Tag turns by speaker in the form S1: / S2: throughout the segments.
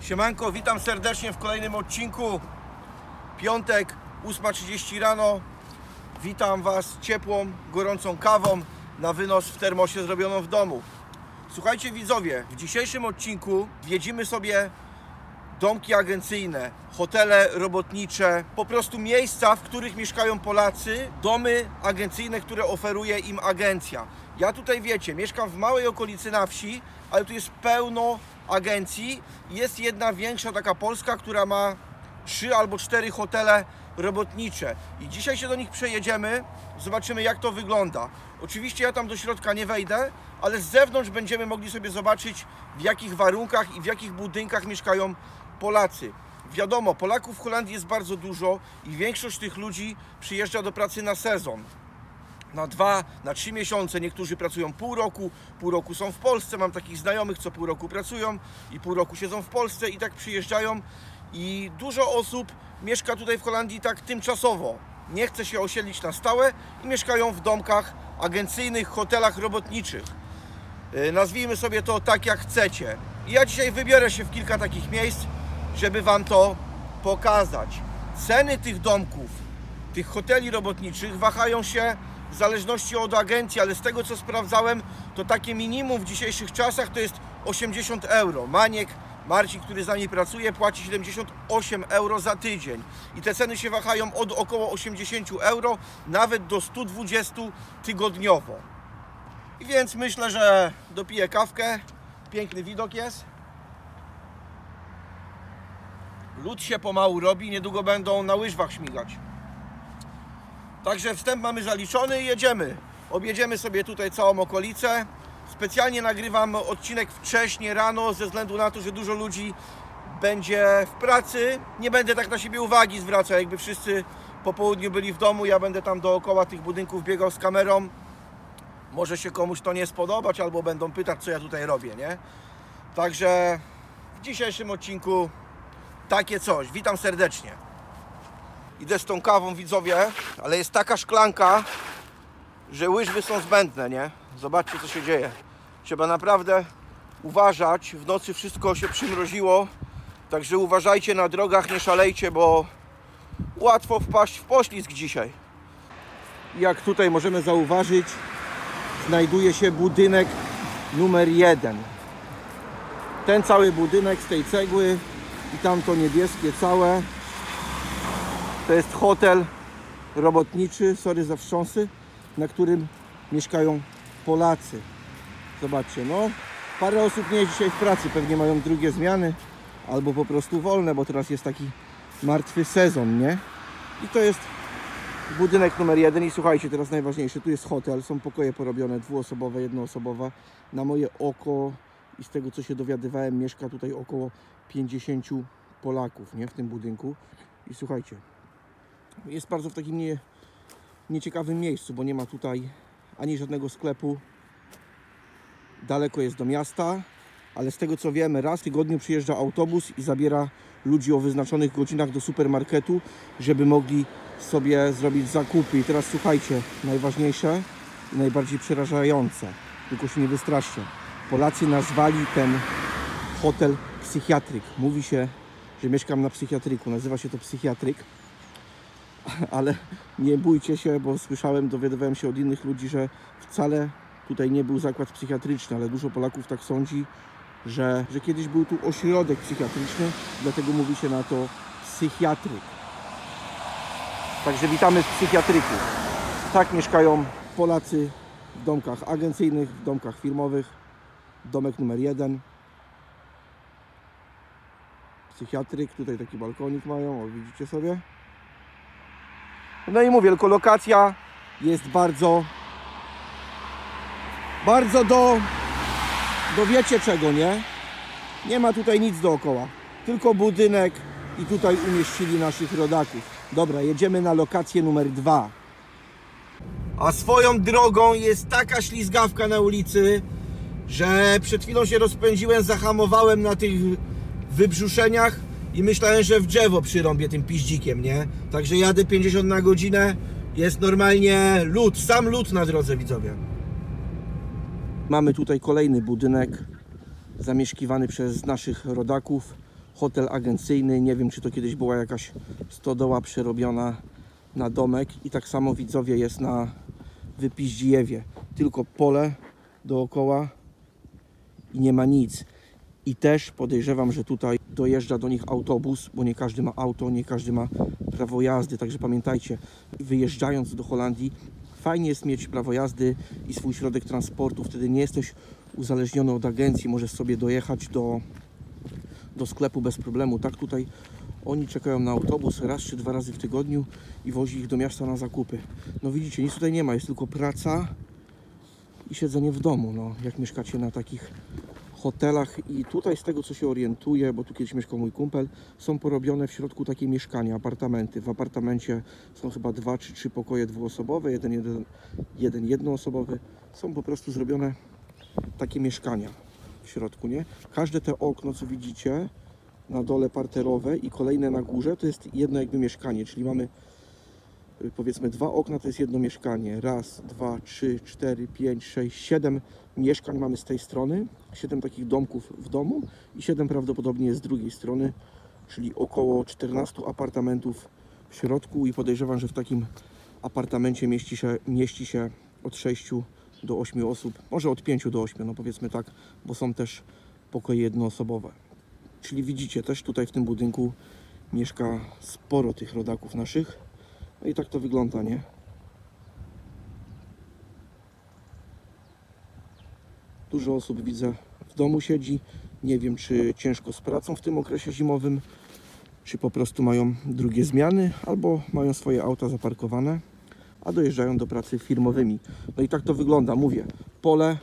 S1: Siemanko, witam serdecznie w kolejnym odcinku. Piątek, 8:30 rano. Witam Was ciepłą, gorącą kawą na wynos w termosie zrobioną w domu. Słuchajcie widzowie, w dzisiejszym odcinku zwiedzimy sobie domki agencyjne, hotele robotnicze, po prostu miejsca, w których mieszkają Polacy, domy agencyjne, które oferuje im agencja. Ja tutaj, wiecie, mieszkam w małej okolicy na wsi, ale tu jest pełno agencji. Jest jedna większa, taka polska, która ma 3 albo 4 hotele robotnicze. I dzisiaj się do nich przejedziemy, zobaczymy, jak to wygląda. Oczywiście ja tam do środka nie wejdę, ale z zewnątrz będziemy mogli sobie zobaczyć, w jakich warunkach i w jakich budynkach mieszkają Polacy. Wiadomo, Polaków w Holandii jest bardzo dużo i większość tych ludzi przyjeżdża do pracy na sezon. Na 2, na 3 miesiące, niektórzy pracują pół roku są w Polsce. Mam takich znajomych, co pół roku pracują i pół roku siedzą w Polsce i tak przyjeżdżają. I dużo osób mieszka tutaj w Holandii tak tymczasowo. Nie chce się osiedlić na stałe i mieszkają w domkach agencyjnych, hotelach robotniczych. Nazwijmy sobie to tak, jak chcecie. I ja dzisiaj wybiorę się w kilka takich miejsc, żeby Wam to pokazać. Ceny tych domków, tych hoteli robotniczych wahają się w zależności od agencji, ale z tego, co sprawdzałem, to takie minimum w dzisiejszych czasach to jest 80 euro. Marcin, który z nami pracuje, płaci 78 euro za tydzień. I te ceny się wahają od około 80 euro, nawet do 120 tygodniowo. I więc myślę, że dopiję kawkę. Piękny widok jest. Lód się pomału robi, niedługo będą na łyżwach śmigać. Także wstęp mamy zaliczony i jedziemy. Objedziemy sobie tutaj całą okolicę. Specjalnie nagrywam odcinek wcześnie rano, ze względu na to, że dużo ludzi będzie w pracy. Nie będę tak na siebie uwagi zwracał, jakby wszyscy po południu byli w domu. Ja będę tam dookoła tych budynków biegał z kamerą. Może się komuś to nie spodobać, albo będą pytać, co ja tutaj robię, nie? Także w dzisiejszym odcinku takie coś. Witam serdecznie. Idę z tą kawą, widzowie, ale jest taka szklanka, że łyżwy są zbędne, nie? Zobaczcie, co się dzieje. Trzeba naprawdę uważać. W nocy wszystko się przymroziło, także uważajcie na drogach, nie szalejcie, bo łatwo wpaść w poślizg dzisiaj. Jak tutaj możemy zauważyć, znajduje się budynek numer 1. Ten cały budynek z tej cegły i tamto niebieskie całe to jest hotel robotniczy, sorry za wstrząsy, na którym mieszkają Polacy. Zobaczcie, no parę osób nie jest dzisiaj w pracy, pewnie mają drugie zmiany albo po prostu wolne, bo teraz jest taki martwy sezon, nie? I to jest budynek numer 1 i słuchajcie, teraz najważniejsze, tu jest hotel, są pokoje porobione, dwuosobowe, jednoosobowe. Na moje oko i z tego, co się dowiadywałem, mieszka tutaj około 50 Polaków, nie? W tym budynku. I słuchajcie, jest bardzo w takim nieciekawym miejscu, bo nie ma tutaj ani żadnego sklepu. Daleko jest do miasta, ale z tego, co wiemy, raz w tygodniu przyjeżdża autobus i zabiera ludzi o wyznaczonych godzinach do supermarketu, żeby mogli sobie zrobić zakupy. I teraz słuchajcie, najważniejsze i najbardziej przerażające, tylko się nie wystraszcie. Polacy nazwali ten hotel psychiatryk. Mówi się, że mieszkam na psychiatryku, nazywa się to psychiatryk, ale nie bójcie się, bo słyszałem, dowiadywałem się od innych ludzi, że wcale tutaj nie był zakład psychiatryczny, ale dużo Polaków tak sądzi, że kiedyś był tu ośrodek psychiatryczny, dlatego mówi się na to psychiatryk. Także witamy w psychiatryku. Tak mieszkają Polacy w domkach agencyjnych, w domkach firmowych. Domek numer 1. Psychiatryk, tutaj taki balkonik mają, o, widzicie sobie. No i mówię, tylko lokacja jest bardzo do wiecie czego, nie? Nie ma tutaj nic dookoła, tylko budynek i tutaj umieścili naszych rodaków. Dobra, jedziemy na lokację numer 2. A swoją drogą jest taka ślizgawka na ulicy, że przed chwilą się rozpędziłem, zahamowałem na tych wybrzuszeniach i myślałem, że w drzewo przyrąbię tym piździkiem, nie? Także jadę 50 na godzinę, jest normalnie lód, sam lód na drodze, widzowie. Mamy tutaj kolejny budynek zamieszkiwany przez naszych rodaków. hotel agencyjny. Nie wiem, czy to kiedyś była jakaś stodoła przerobiona na domek. I tak samo, widzowie, jest na Wypiździejewie. Tylko pole dookoła i nie ma nic. I też podejrzewam, że tutaj dojeżdża do nich autobus, bo nie każdy ma auto, nie każdy ma prawo jazdy. Także pamiętajcie, wyjeżdżając do Holandii, fajnie jest mieć prawo jazdy i swój środek transportu. Wtedy nie jesteś uzależniony od agencji. Możesz sobie dojechać do sklepu bez problemu. Tak, tutaj oni czekają na autobus raz czy dwa razy w tygodniu i wozi ich do miasta na zakupy. No widzicie, nic tutaj nie ma, jest tylko praca i siedzenie w domu. No, jak mieszkacie na takich hotelach. I tutaj, z tego co się orientuję, bo tu kiedyś mieszkał mój kumpel, są porobione w środku takie mieszkania, apartamenty. W apartamencie są chyba 2 czy 3 pokoje dwuosobowe, jeden jednoosobowy. Są po prostu zrobione takie mieszkania w środku, nie? Każde te okno, co widzicie na dole parterowe i kolejne na górze, to jest jedno jakby mieszkanie, czyli mamy powiedzmy 2 okna, to jest jedno mieszkanie. Raz, 2, 3, 4, 5, 6, 7 mieszkań mamy z tej strony, 7 takich domków w domu i 7 prawdopodobnie jest z drugiej strony, czyli około 14 apartamentów w środku i podejrzewam, że w takim apartamencie mieści się od 6 do 8 osób, może od 5 do 8, no powiedzmy tak, bo są też pokoje jednoosobowe. Czyli widzicie, też tutaj w tym budynku mieszka sporo tych rodaków naszych. No i tak to wygląda, nie? Dużo osób, widzę, w domu siedzi. Nie wiem, czy ciężko z pracą w tym okresie zimowym, czy po prostu mają drugie zmiany, albo mają swoje auta zaparkowane, a dojeżdżają do pracy firmowymi. No i tak to wygląda, mówię, pole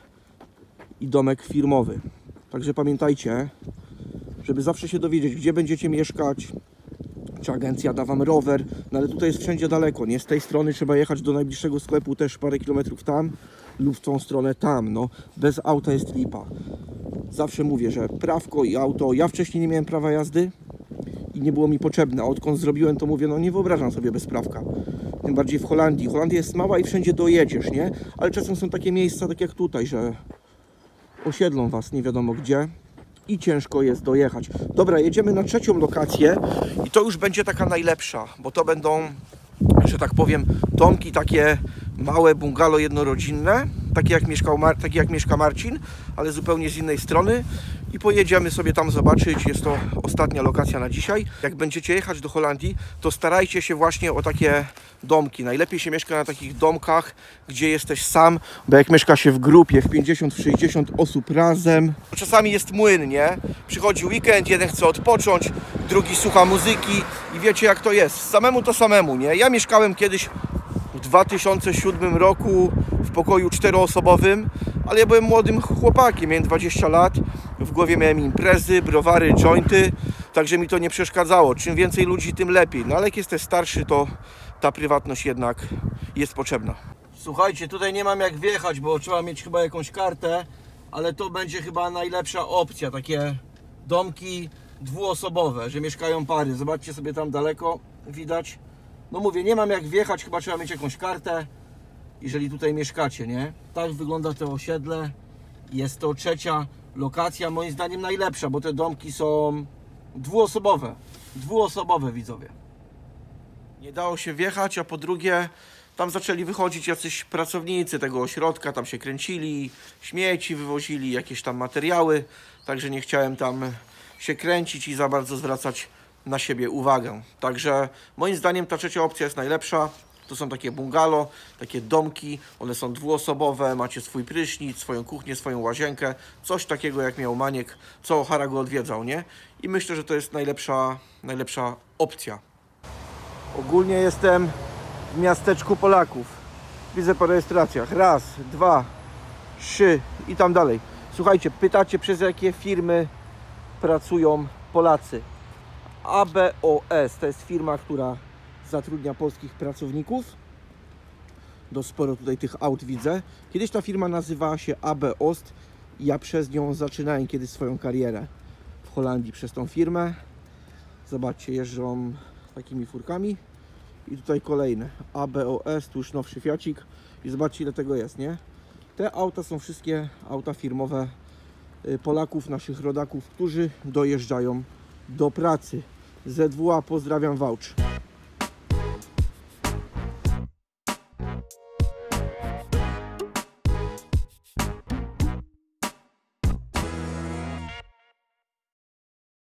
S1: i domek firmowy. Także pamiętajcie, żeby zawsze się dowiedzieć, gdzie będziecie mieszkać, czy agencja da wam rower, no ale tutaj jest wszędzie daleko, nie? Z tej strony trzeba jechać do najbliższego sklepu też parę kilometrów tam lub w tą stronę tam, no. Bez auta jest lipa. Zawsze mówię, że prawko i auto, ja wcześniej nie miałem prawa jazdy i nie było mi potrzebne, a odkąd zrobiłem to mówię, no nie wyobrażam sobie bez prawka. Tym bardziej w Holandii. Holandia jest mała i wszędzie dojedziesz, nie? Ale czasem są takie miejsca, tak jak tutaj, że osiedlą was nie wiadomo gdzie i ciężko jest dojechać. Dobra, jedziemy na trzecią lokację i to już będzie taka najlepsza, bo to będą, że tak powiem, domki takie małe, bungalow jednorodzinne, takie jak mieszka Marcin, ale zupełnie z innej strony i pojedziemy sobie tam zobaczyć. Jest to ostatnia lokacja na dzisiaj. Jak będziecie jechać do Holandii, to starajcie się właśnie o takie domki. Najlepiej się mieszka na takich domkach, gdzie jesteś sam, bo jak mieszka się w grupie, w 50, w 60 osób razem, czasami jest młyn, nie? Przychodzi weekend, jeden chce odpocząć, drugi słucha muzyki i wiecie jak to jest. Samemu to samemu, nie? Ja mieszkałem kiedyś w 2007 roku w pokoju 4-osobowym, ale ja byłem młodym chłopakiem, miałem 20 lat, w głowie miałem imprezy, browary, jointy, także mi to nie przeszkadzało. Czym więcej ludzi, tym lepiej. No ale jak jesteś starszy, to ta prywatność jednak jest potrzebna. Słuchajcie, tutaj nie mam jak wjechać, bo trzeba mieć chyba jakąś kartę, ale to będzie chyba najlepsza opcja, takie domki dwuosobowe, że mieszkają pary. Zobaczcie sobie tam daleko, widać. No mówię, nie mam jak wjechać, chyba trzeba mieć jakąś kartę, jeżeli tutaj mieszkacie, nie? Tak wygląda to osiedle. Jest to trzecia lokacja, moim zdaniem najlepsza, bo te domki są dwuosobowe. Dwuosobowe, widzowie. Nie dało się wjechać, a po drugie tam zaczęli wychodzić jacyś pracownicy tego ośrodka, tam się kręcili, śmieci wywozili, jakieś tam materiały, także nie chciałem tam się kręcić i za bardzo zwracać na siebie uwagę. Także moim zdaniem ta trzecia opcja jest najlepsza. To są takie bungalow, takie domki, one są dwuosobowe, macie swój prysznic, swoją kuchnię, swoją łazienkę, coś takiego jak miał Maniek, co Hara go odwiedzał, nie? I myślę, że to jest najlepsza opcja. Ogólnie jestem w miasteczku Polaków. Widzę po rejestracjach. Raz, 2, 3 i tam dalej. Słuchajcie, pytacie, przez jakie firmy pracują Polacy. ABOS to jest firma, która zatrudnia polskich pracowników. Sporo tutaj tych aut widzę. Kiedyś ta firma nazywała się AB Ost i ja przez nią zaczynałem kiedyś swoją karierę w Holandii przez tą firmę. Zobaczcie, jeżdżą takimi furkami i tutaj kolejne ABOS, tu już nowszy Fiacik i zobaczcie ile tego jest, nie? Te auta są wszystkie auta firmowe Polaków, naszych rodaków, którzy dojeżdżają do pracy. ZWA, pozdrawiam, Wałcz.